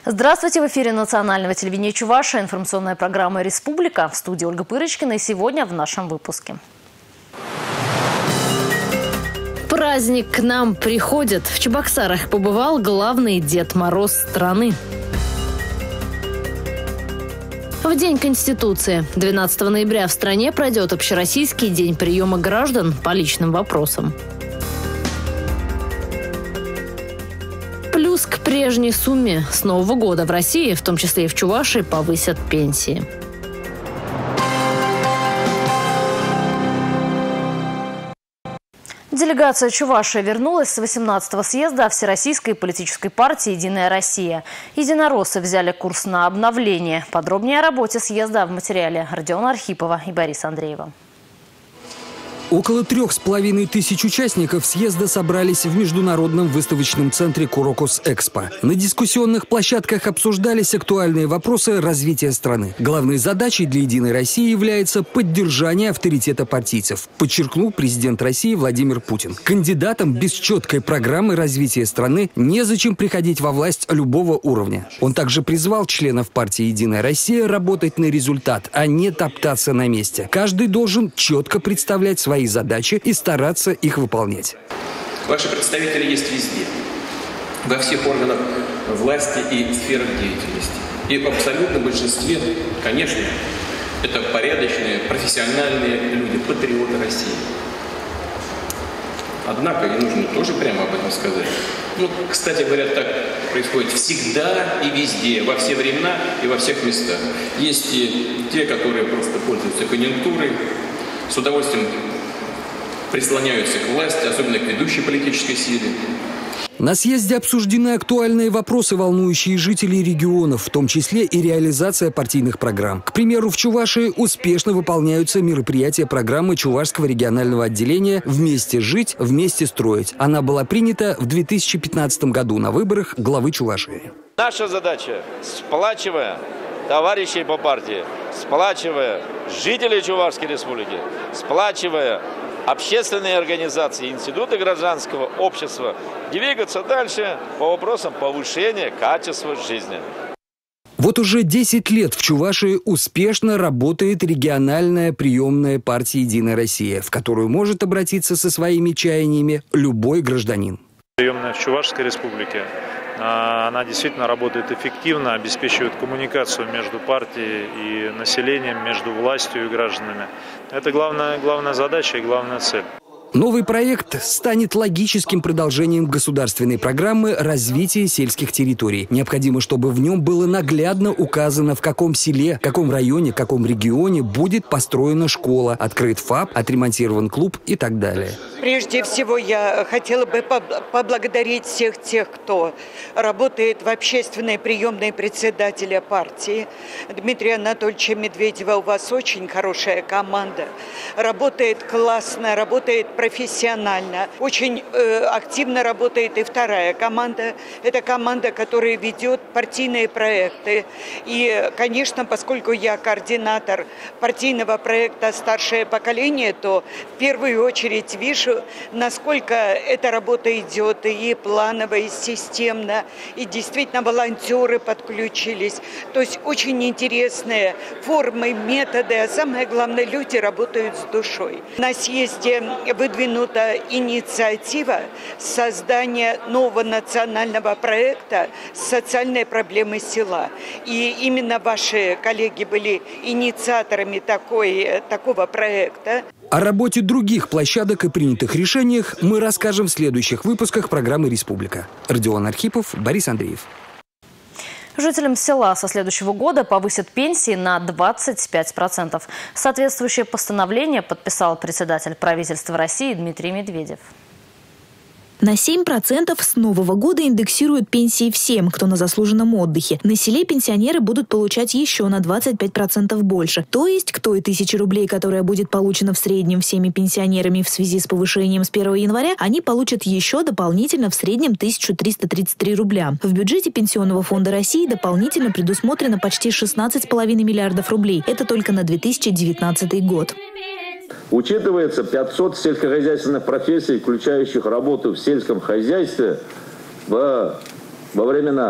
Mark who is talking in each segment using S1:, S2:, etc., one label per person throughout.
S1: Здравствуйте! В эфире национального телевидения Чувашия, информационная программа «Республика». В студии Ольга Пырочкина. И сегодня в нашем выпуске. Праздник к нам приходит. В Чебоксарах побывал главный Дед Мороз страны. В День Конституции 12 ноября в стране пройдет общероссийский день приема граждан по личным вопросам. Плюс к прежней сумме. С Нового года в России, в том числе и в Чувашии, повысят пенсии. Делегация Чувашии вернулась с 18-го съезда Всероссийской политической партии «Единая Россия». Единороссы взяли курс на обновление. Подробнее о работе съезда в материале Родиона Архипова и Бориса Андреева.
S2: Около 3500 участников съезда собрались в международном выставочном центре Курокус Экспо. На дискуссионных площадках обсуждались актуальные вопросы развития страны. Главной задачей для «Единой России» является поддержание авторитета партийцев, подчеркнул президент России Владимир Путин. Кандидатам без четкой программы развития страны незачем приходить во власть любого уровня. Он также призвал членов партии «Единая Россия» работать на результат, а не топтаться на месте. Каждый должен четко представлять свои задачи и стараться их выполнять.
S3: Ваши представители есть везде, во всех органах власти и сферах деятельности. И в абсолютном большинстве, конечно, это порядочные, профессиональные люди, патриоты России. Однако, и нужно тоже прямо об этом сказать. Кстати говоря, так происходит всегда и везде, во все времена и во всех местах. Есть и те, которые просто пользуются конъюнктурой, с удовольствием прислоняются к власти, особенно к ведущей политической силе.
S2: На съезде обсуждены актуальные вопросы, волнующие жителей регионов, в том числе и реализация партийных программ. К примеру, в Чувашии успешно выполняются мероприятия программы Чувашского регионального отделения «Вместе жить, вместе строить». Она была принята в 2015 году на выборах главы Чувашии.
S4: Наша задача, сплачивая товарищей по партии, сплачивая жителей Чувашской республики, сплачивая общественные организации, институты гражданского общества, двигаться дальше по вопросам повышения качества жизни.
S2: Вот уже 10 лет в Чувашии успешно работает региональная приемная партия «Единая Россия», в которую может обратиться со своими чаяниями любой гражданин.
S5: Приемная в Чувашской республике, она действительно работает эффективно, обеспечивает коммуникацию между партией и населением, между властью и гражданами. Это главная задача и главная цель.
S2: Новый проект станет логическим продолжением государственной программы развития сельских территорий. Необходимо, чтобы в нем было наглядно указано, в каком селе, каком районе, каком регионе будет построена школа, открыт ФАП, отремонтирован клуб и так далее.
S6: Прежде всего, я хотела бы поблагодарить всех тех, кто работает в общественной приемной председателя партии. Дмитрия Анатольевича Медведева, у вас очень хорошая команда. Работает классно, работает профессионально. Очень активно работает и вторая команда. Это команда, которая ведет партийные проекты. И, конечно, поскольку я координатор партийного проекта «Старшее поколение», то в первую очередь вижу, насколько эта работа идет и планово, и системно, и действительно волонтеры подключились. То есть очень интересные формы, методы, а самое главное, люди работают с душой. На съезде выдвинута инициатива создания нового национального проекта «Социальные проблемы села». И именно ваши коллеги были инициаторами такого проекта.
S2: О работе других площадок и принятых решениях мы расскажем в следующих выпусках программы «Республика». Родион Архипов, Борис Андреев.
S1: Жителям села со следующего года повысят пенсии на 25%. Соответствующее постановление подписал председатель правительства России Дмитрий Медведев.
S7: На 7% с нового года индексируют пенсии всем, кто на заслуженном отдыхе. На селе пенсионеры будут получать еще на 25% больше. То есть к той 1000 рублей, которая будет получена в среднем всеми пенсионерами в связи с повышением с 1 января, они получат еще дополнительно в среднем 1333 рубля. В бюджете Пенсионного фонда России дополнительно предусмотрено почти 16,5 миллиардов рублей. Это только на 2019 год.
S8: Учитывается 500 сельскохозяйственных профессий, включающих работу в сельском хозяйстве во времена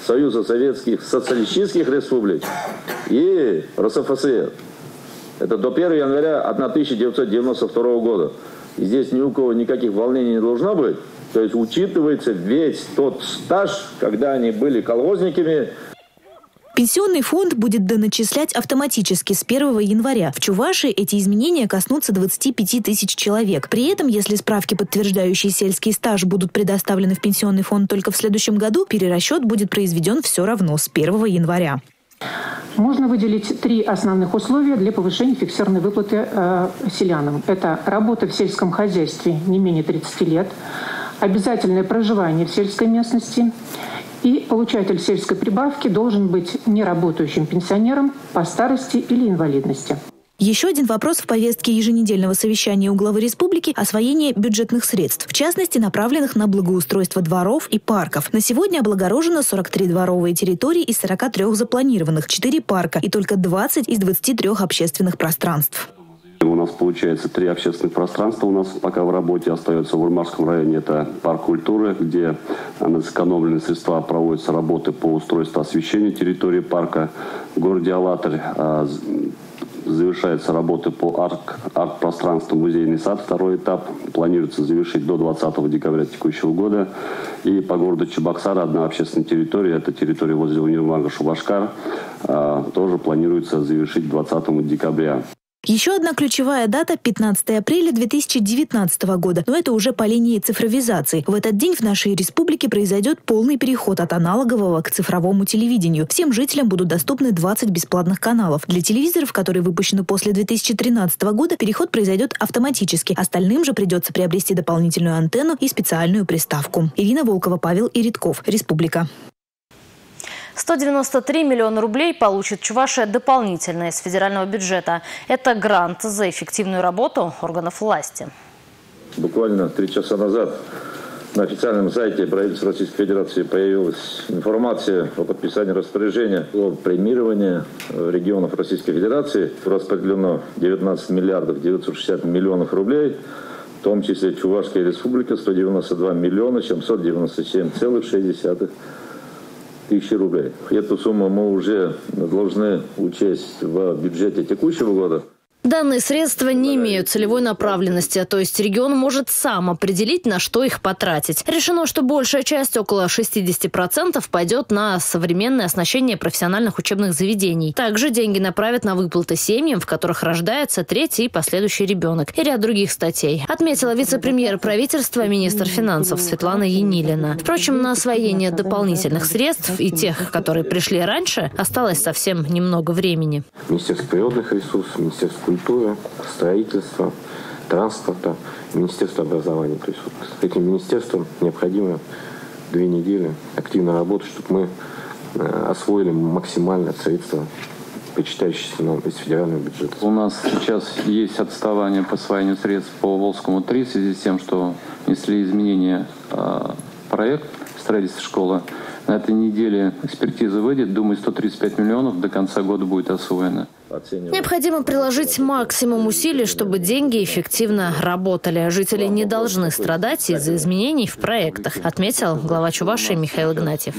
S8: Союза Советских Социалистических Республик и РСФСР. Это до 1 января 1992 года. И здесь ни у кого никаких волнений не должно быть. То есть учитывается весь тот стаж, когда они были колхозниками.
S7: Пенсионный фонд будет доначислять автоматически с 1 января. В Чувашии эти изменения коснутся 25 тысяч человек. При этом, если справки, подтверждающие сельский стаж, будут предоставлены в пенсионный фонд только в следующем году, перерасчет будет произведен все равно с 1 января.
S9: Можно выделить 3 основных условия для повышения фиксированной выплаты селянам. Это работа в сельском хозяйстве не менее 30 лет, обязательное проживание в сельской местности, и получатель сельской прибавки должен быть неработающим пенсионером по старости или инвалидности.
S7: Еще один вопрос в повестке еженедельного совещания у главы республики – освоение бюджетных средств, в частности, направленных на благоустройство дворов и парков. На сегодня облагорожено 43 дворовые территории из 43 запланированных, 4 парка и только 20 из 23 общественных пространств.
S10: У нас получается 3 общественных пространства у нас пока в работе остается. В Урмарском районе это парк культуры, где на сэкономленные средства проводятся работы по устройству освещения территории парка. В городе Алатырь завершаются работы по арт-пространству «Музейный сад», 2-й этап. Планируется завершить до 20 декабря текущего года. И по городу Чебоксар одна общественная территория, это территория возле универмага «Шубашкар», тоже планируется завершить 20 декабря.
S7: Еще одна ключевая дата – 15 апреля 2019 года, но это уже по линии цифровизации. В этот день в нашей республике произойдет полный переход от аналогового к цифровому телевидению. Всем жителям будут доступны 20 бесплатных каналов. Для телевизоров, которые выпущены после 2013 года, переход произойдет автоматически. Остальным же придется приобрести дополнительную антенну и специальную приставку. Ирина Волкова, Павел Иритков. Республика.
S1: 193 миллиона рублей получит Чувашия дополнительно из федерального бюджета. Это грант за эффективную работу органов власти.
S8: Буквально 3 часа назад на официальном сайте правительства Российской Федерации появилась информация о подписании распоряжения о премировании регионов Российской Федерации. Распределено 19 миллиардов 960 миллионов рублей, в том числе Чувашская республика 192 миллиона 797,6 тысячи рублей. Эту сумму мы уже должны учесть в бюджете текущего года.
S1: Данные средства не имеют целевой направленности, то есть регион может сам определить, на что их потратить. Решено, что большая часть, около 60%, пойдет на современное оснащение профессиональных учебных заведений. Также деньги направят на выплаты семьям, в которых рождается 3-й и последующий ребенок, и ряд других статей, отметила вице-премьер правительства, министр финансов Светлана Енилина. Впрочем, на освоение дополнительных средств и тех, которые пришли раньше, осталось совсем немного времени.
S11: Министерство природных ресурсов, Министерство культуры, строительства, транспорта, Министерство образования. То есть вот с этим министерством необходимо 2 недели активной работы, чтобы мы освоили максимально средства, причитающиеся нам из федерального бюджета.
S12: У нас сейчас есть отставание по освоению средств по Волжскому-3 в связи с тем, что внесли изменения проект строительства школы. На этой неделе экспертиза выйдет. Думаю, 135 миллионов до конца года будет освоено.
S1: Необходимо приложить максимум усилий, чтобы деньги эффективно работали. Жители не должны страдать из-за изменений в проектах, отметил глава Чувашии Михаил Игнатьев.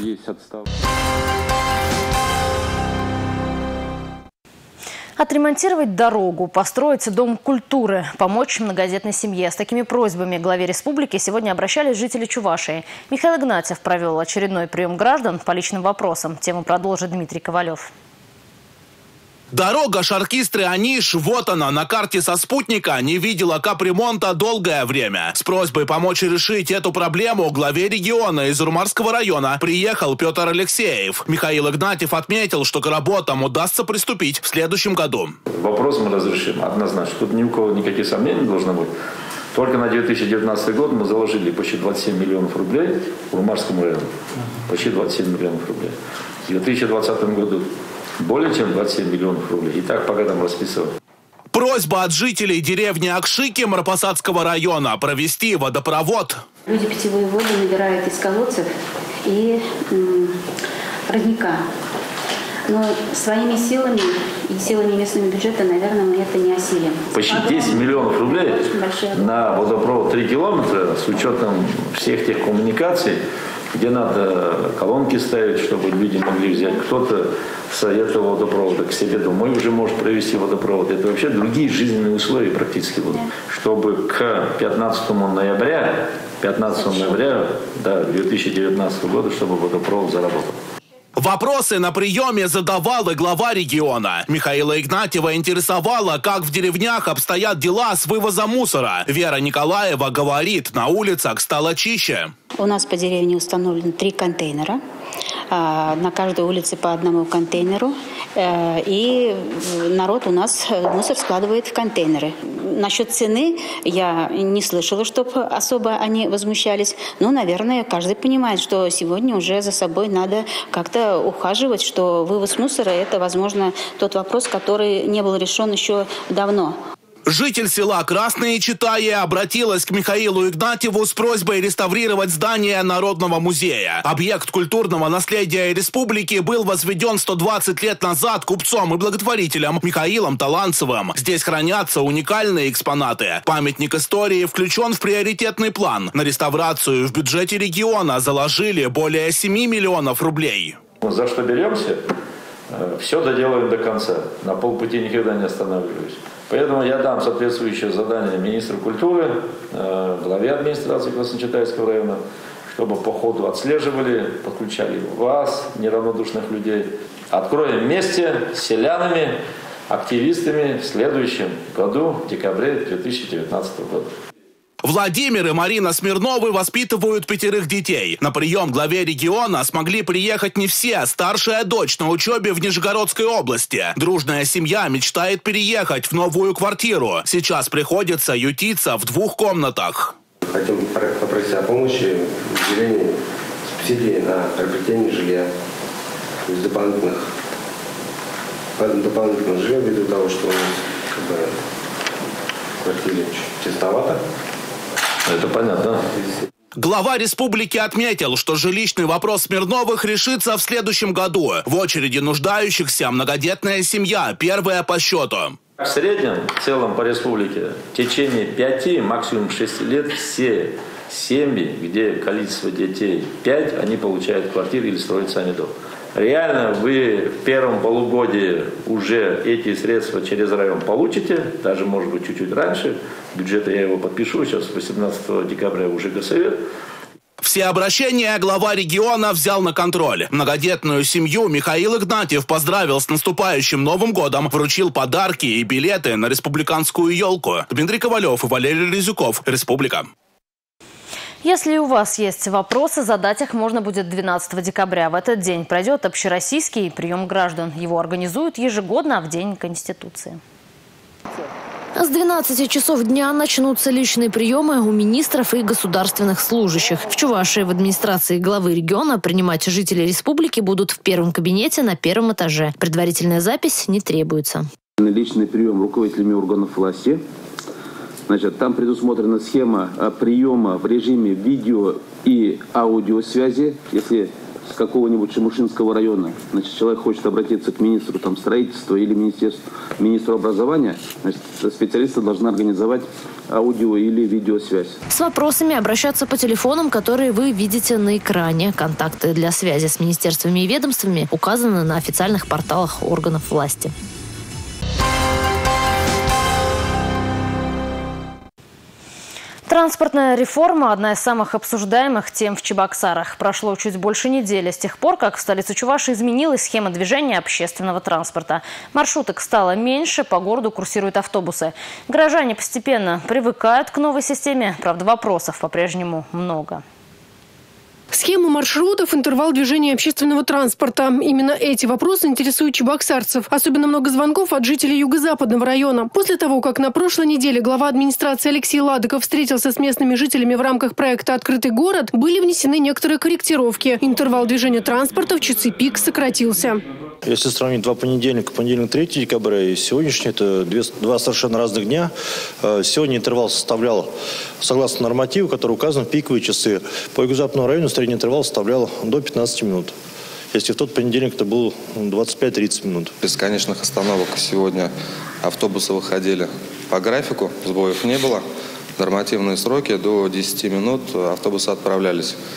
S1: Отремонтировать дорогу, построить дом культуры, помочь многодетной семье. С такими просьбами главе республики сегодня обращались жители Чувашии. Михаил Игнатьев провел очередной прием граждан по личным вопросам. Тему продолжит Дмитрий Ковалев.
S13: Дорога Шаркистры-Аниш, вот она, на карте со спутника, не видела капремонта долгое время. С просьбой помочь решить эту проблему главе региона из Урмарского района приехал Петр Алексеев. Михаил Игнатьев отметил, что к работам удастся приступить в следующем году.
S4: Вопрос мы разрешим однозначно. Тут ни у кого никаких сомнений не должно быть. Только на 2019 год мы заложили почти 27 миллионов рублей в Урмарскому району. Почти 27 миллионов рублей. В 2020 году более чем 27 миллионов рублей. И так по годам расписываем.
S13: Просьба от жителей деревни Акшики Марпасадского района провести водопровод.
S14: Люди питьевую воду набирают из колодцев и родника. Но своими силами и силами местного бюджета, наверное, мы это не осилим.
S4: Почти 10 миллионов рублей на водопровод 3 километра с учетом всех тех коммуникаций. где надо колонки ставить, чтобы люди могли взять. Кто-то с этого водопровода к себе домой уже может провести водопровод. Это вообще другие жизненные условия практически будут. Чтобы к 15 ноября 2019 года, чтобы водопровод заработал.
S13: Вопросы на приеме задавал и глава региона. Михаила Игнатьева интересовало, как в деревнях обстоят дела с вывозом мусора. Вера Николаева говорит, на улицах стало чище.
S14: У нас по деревне установлено 3 контейнера. На каждой улице по 1 контейнеру. И народ у нас мусор складывает в контейнеры. Насчет цены я не слышала, чтобы особо они возмущались. Но, наверное, каждый понимает, что сегодня уже за собой надо как-то ухаживать, что вывоз мусора – это, возможно, тот вопрос, который не был решен еще давно.
S13: Житель села Красные Читаи обратилась к Михаилу Игнатьеву с просьбой реставрировать здание Народного музея. Объект культурного наследия республики был возведен 120 лет назад купцом и благотворителем Михаилом Таланцевым. Здесь хранятся уникальные экспонаты. Памятник истории включен в приоритетный план. На реставрацию в бюджете региона заложили более 7 миллионов рублей.
S4: За что беремся, все доделаем до конца. На полпути никогда не останавливаюсь. Поэтому я дам соответствующее задание министру культуры, главе администрации Красночитайского района, чтобы по ходу отслеживали, подключали вас, неравнодушных людей. Откроем вместе с селянами, активистами в следующем году, в декабре 2019 года.
S13: Владимир и Марина Смирновы воспитывают 5 детей. На прием главе региона смогли приехать не все. Старшая дочь на учебе в Нижегородской области. Дружная семья мечтает переехать в новую квартиру. Сейчас приходится ютиться в 2 комнатах.
S15: Хотим попросить о помощи выделения субсидий на приобретение жилья. То есть дополнительных жилья, ввиду того, что у нас в квартире тесновато.
S4: Это понятно.
S13: Глава республики отметил, что жилищный вопрос Смирновых решится в следующем году. В очереди нуждающихся многодетная семья, первая по счету.
S4: В среднем, в целом по республике, в течение 5, максимум 6 лет все семьи, где количество детей 5, они получают квартиры или строят сами дом. Реально вы в первом полугодии уже эти средства через район получите, даже может быть чуть-чуть раньше. Бюджет я его подпишу, сейчас 18 декабря уже Госсовет.
S13: Все обращения глава региона взял на контроль. Многодетную семью Михаил Игнатьев поздравил с наступающим Новым годом, вручил подарки и билеты на республиканскую елку. Дмитрий Ковалев и Валерий Резюков. Республика.
S1: Если у вас есть вопросы, задать их можно будет 12 декабря. В этот день пройдет общероссийский прием граждан. Его организуют ежегодно в День Конституции.
S16: С 12 часов дня начнутся личные приемы у министров и государственных служащих. В Чувашии в администрации главы региона принимать жители республики будут в первом кабинете на 1 этаже. Предварительная запись не требуется.
S17: Личный прием руководителями органов власти. Значит, там предусмотрена схема приема в режиме видео и аудиосвязи. Если с какого-нибудь Шемушинского района, значит, человек хочет обратиться к министру строительства или министру образования, значит, специалисты должны организовать аудио или видеосвязь.
S16: С вопросами обращаться по телефонам, которые вы видите на экране. Контакты для связи с министерствами и ведомствами указаны на официальных порталах органов власти.
S1: Транспортная реформа – одна из самых обсуждаемых тем в Чебоксарах. Прошло чуть больше недели с тех пор, как в столице Чувашии изменилась схема движения общественного транспорта. Маршруток стало меньше, по городу курсируют автобусы. Горожане постепенно привыкают к новой системе, правда, вопросов по-прежнему много.
S18: Схема маршрутов, интервал движения общественного транспорта. Именно эти вопросы интересуют чебоксарцев. Особенно много звонков от жителей юго-западного района. После того, как на прошлой неделе глава администрации Алексей Ладыков встретился с местными жителями в рамках проекта «Открытый город», были внесены некоторые корректировки. Интервал движения транспорта в часы пик сократился.
S19: Если сравнить 2 понедельника, понедельник 3 декабря и сегодняшний, это 2 совершенно разных дня. Сегодня интервал составлял, согласно нормативу, который указан в пиковые часы. По юго-западному району средний интервал составлял до 15 минут. Если в тот понедельник это было 25-30 минут.
S20: Без конечных остановок сегодня автобусы выходили по графику, сбоев не было. Нормативные сроки до 10 минут автобусы отправлялись.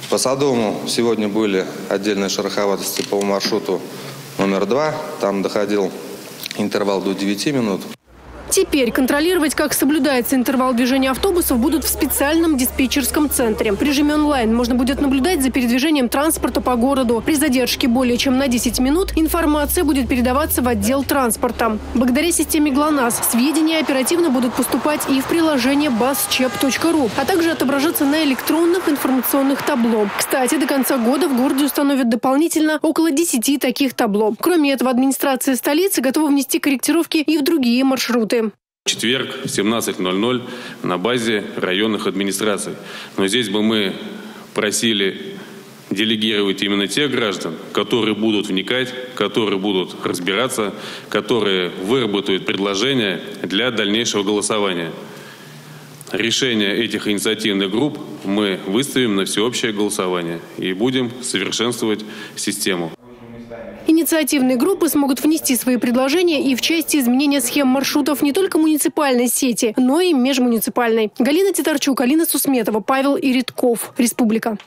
S20: По Садовому сегодня были отдельные шероховатости по маршруту номер 2. Там доходил интервал до 9 минут.
S18: Теперь контролировать, как соблюдается интервал движения автобусов, будут в специальном диспетчерском центре. В режиме онлайн можно будет наблюдать за передвижением транспорта по городу. При задержке более чем на 10 минут информация будет передаваться в отдел транспорта. Благодаря системе ГЛОНАСС сведения оперативно будут поступать и в приложение buschep.ru, а также отображаться на электронных информационных табло. Кстати, до конца года в городе установят дополнительно около 10 таких табло. Кроме этого, администрация столицы готова внести корректировки и в другие маршруты.
S21: В четверг в 17:00 на базе районных администраций. Но здесь бы мы просили делегировать именно тех граждан, которые будут вникать, которые будут разбираться, которые выработают предложения для дальнейшего голосования. Решение этих инициативных групп мы выставим на всеобщее голосование и будем совершенствовать систему.
S18: Инициативные группы смогут внести свои предложения и в части изменения схем маршрутов не только муниципальной сети, но и межмуниципальной. Галина Титарчук, Алина Сусметова, Павел Иритков. Республика.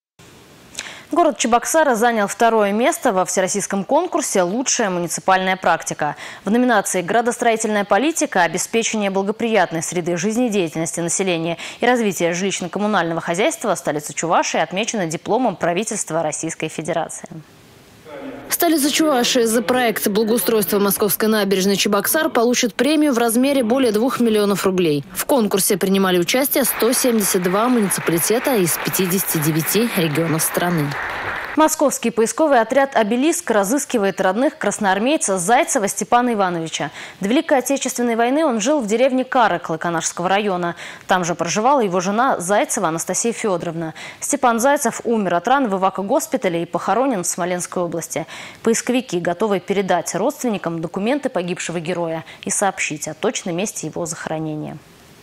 S1: Город Чебоксары занял 2-е место во всероссийском конкурсе «Лучшая муниципальная практика». В номинации «Градостроительная политика», «Обеспечение благоприятной среды жизнедеятельности населения и развитие жилищно-коммунального хозяйства» столица Чувашии отмечена дипломом правительства Российской Федерации.
S16: Столица Чувашии за проект благоустройства Московской набережной Чебоксар получит премию в размере более 2 миллионов рублей. В конкурсе принимали участие 172 муниципалитета из 59 регионов страны.
S1: Московский поисковый отряд «Обелиск» разыскивает родных красноармейца Зайцева Степана Ивановича. До Великой Отечественной войны он жил в деревне Каракл Канашского района. Там же проживала его жена Зайцева Анастасия Федоровна. Степан Зайцев умер от ран в эвакогоспитале и похоронен в Смоленской области. Поисковики готовы передать родственникам документы погибшего героя и сообщить о точном месте его захоронения.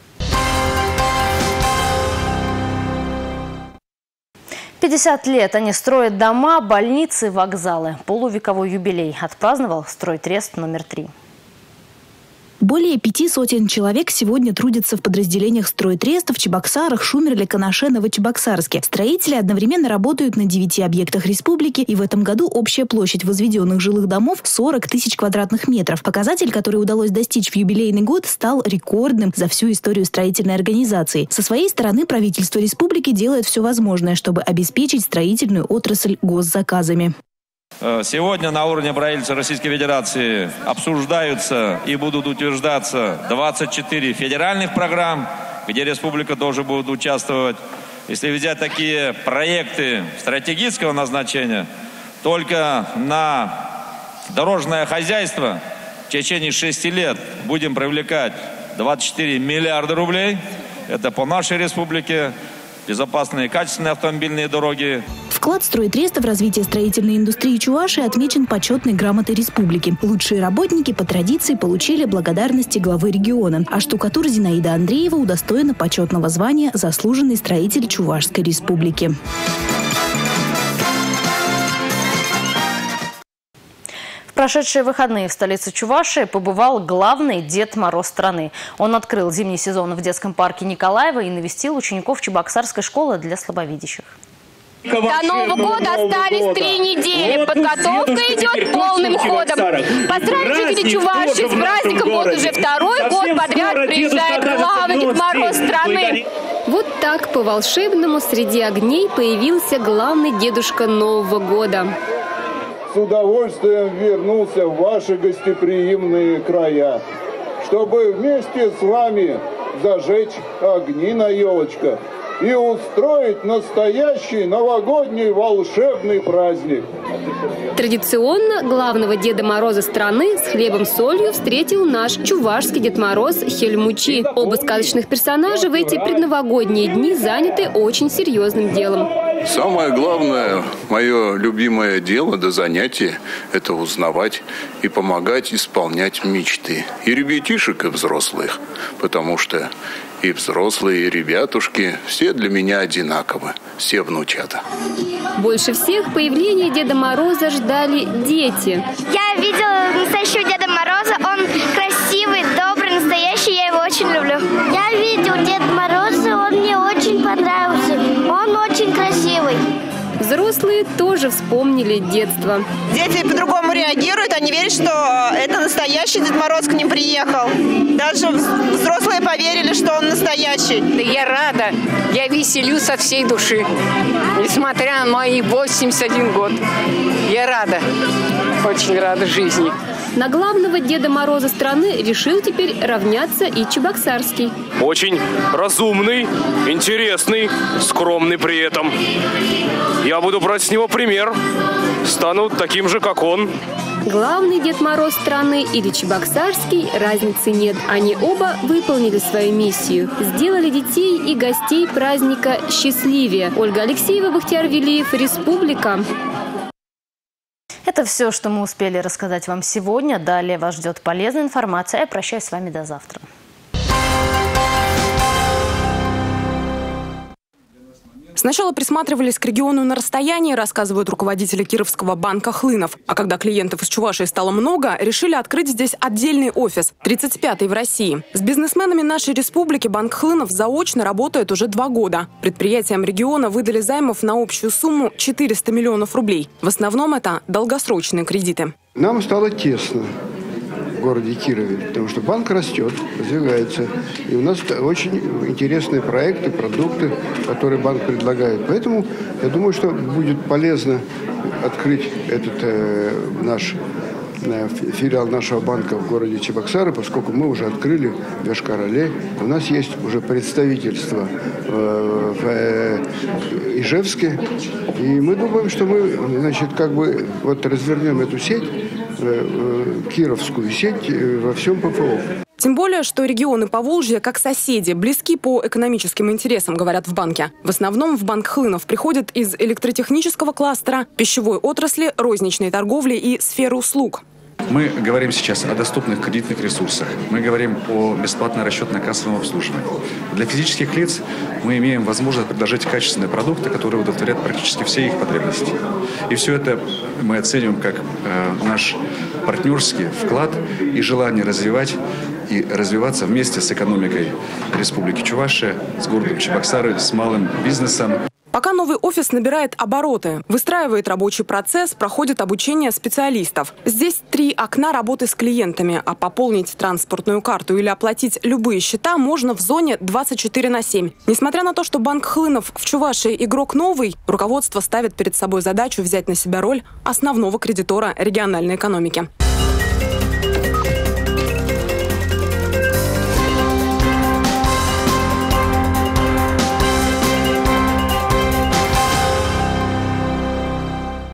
S1: – 50 лет они строят дома, больницы, вокзалы. Полувековой юбилей отпраздновал Стройтрест номер 3.
S7: Более 500 человек сегодня трудятся в подразделениях Стройтреста в Чебоксарах, Шумерле, Канаше, Новочебоксарске. Строители одновременно работают на 9 объектах республики, и в этом году общая площадь возведенных жилых домов 40 тысяч квадратных метров. Показатель, который удалось достичь в юбилейный год, стал рекордным за всю историю строительной организации. Со своей стороны правительство республики делает все возможное, чтобы обеспечить строительную отрасль госзаказами.
S22: Сегодня на уровне правительства Российской Федерации обсуждаются и будут утверждаться 24 федеральных программ, где республика тоже будет участвовать. Если взять такие проекты стратегического назначения, только на дорожное хозяйство в течение 6 лет будем привлекать 24 миллиарда рублей. Это по нашей республике. Безопасные, качественные автомобильные дороги.
S7: Вклад Стройтреста в развитие строительной индустрии Чувашии отмечен почетной грамотой республики. Лучшие работники по традиции получили благодарности главы региона. А штукатур Зинаида Андреева удостоена почетного звания «Заслуженный строитель Чувашской республики».
S1: В прошедшие выходные в столице Чувашии побывал главный Дед Мороз страны. Он открыл зимний сезон в детском парке Николаева и навестил учеников Чебоксарской школы для слабовидящих.
S23: До Нового года остались 3 недели. Подготовка идет полным ходом. Поздравить жителей Чувашии с праздником. Вот уже 2-й год подряд приезжает главный Дед Мороз страны.
S24: Вот так по-волшебному среди огней появился главный дедушка Нового года.
S25: С удовольствием вернулся в ваши гостеприимные края, чтобы вместе с вами зажечь огни на елочках и устроить настоящий новогодний волшебный праздник.
S24: Традиционно главного Деда Мороза страны с хлебом-солью встретил наш чувашский Дед Мороз Хельмучи. Оба сказочных персонажа в эти предновогодние дни заняты очень серьезным делом.
S26: Самое главное, мое любимое дело до занятия – это узнавать и помогать исполнять мечты. И ребятишек, и взрослых. Потому что и взрослые, и ребятушки все для меня одинаковы. Все внучата.
S24: Больше всех появление Деда Мороза ждали дети.
S23: Я видела настоящего Деда Мороза. Он красивый, добрый, настоящий. Я его очень люблю.
S27: Я видел Деда Мороза. Он мне очень понравился. Он очень красивый.
S24: вспомнили детство.
S2: Дети по-другому реагируют, они верят, что это настоящий Дед Мороз к ним приехал. Даже взрослые поверили, что он настоящий.
S3: Да я рада, я веселюсь со всей души, несмотря на мои 81 год. Я рада, очень рада жизни.
S24: На главного Деда Мороза страны решил теперь равняться и Чебоксарский.
S5: Очень разумный, интересный, скромный при этом. Я буду брать с него пример. Стану таким же, как он.
S24: Главный Дед Мороз страны или Чебоксарский, разницы нет. Они оба выполнили свою миссию. Сделали детей и гостей праздника счастливее. Ольга Алексеева, Бахтияр Велиев, Республика.
S1: Это все, что мы успели рассказать вам сегодня. Далее вас ждет полезная информация. Я прощаюсь с вами до завтра.
S6: Сначала присматривались к региону на расстоянии, рассказывают руководители Кировского банка «Хлынов». А когда клиентов из Чувашии стало много, решили открыть здесь отдельный офис, 35-й в России. С бизнесменами нашей республики банк «Хлынов» заочно работает уже 2 года. Предприятиям региона выдали займов на общую сумму 400 миллионов рублей. В основном это долгосрочные кредиты.
S9: Нам стало тесно в городе Кирове, потому что банк растет, развивается. И у нас очень интересные проекты, продукты, которые банк предлагает. Поэтому я думаю, что будет полезно открыть этот наш филиал нашего банка в городе Чебоксары, поскольку мы уже открыли в Йошкар-Оле. У нас есть уже представительство в Ижевске. И мы думаем, что мы, развернем эту сеть, кировскую сеть во всем ПФО.
S6: Тем более, что регионы Поволжья, как соседи, близки по экономическим интересам, говорят в банке. В основном в банк «Хлынов» приходят из электротехнического кластера, пищевой отрасли, розничной торговли и сферы услуг.
S10: Мы говорим сейчас о доступных кредитных ресурсах. Мы говорим о бесплатном расчетно-кассовом обслуживании. Для физических лиц мы имеем возможность предложить качественные продукты, которые удовлетворяют практически все их потребности. И все это мы оцениваем как наш партнерский вклад и желание развивать и развиваться вместе с экономикой Республики Чувашия, с городом Чебоксары, с малым бизнесом.
S6: Пока новый офис набирает обороты, выстраивает рабочий процесс, проходит обучение специалистов. Здесь 3 окна работы с клиентами, а пополнить транспортную карту или оплатить любые счета можно в зоне 24/7. Несмотря на то, что банк «Хлынов» в Чувашии игрок новый, руководство ставит перед собой задачу взять на себя роль основного кредитора региональной экономики.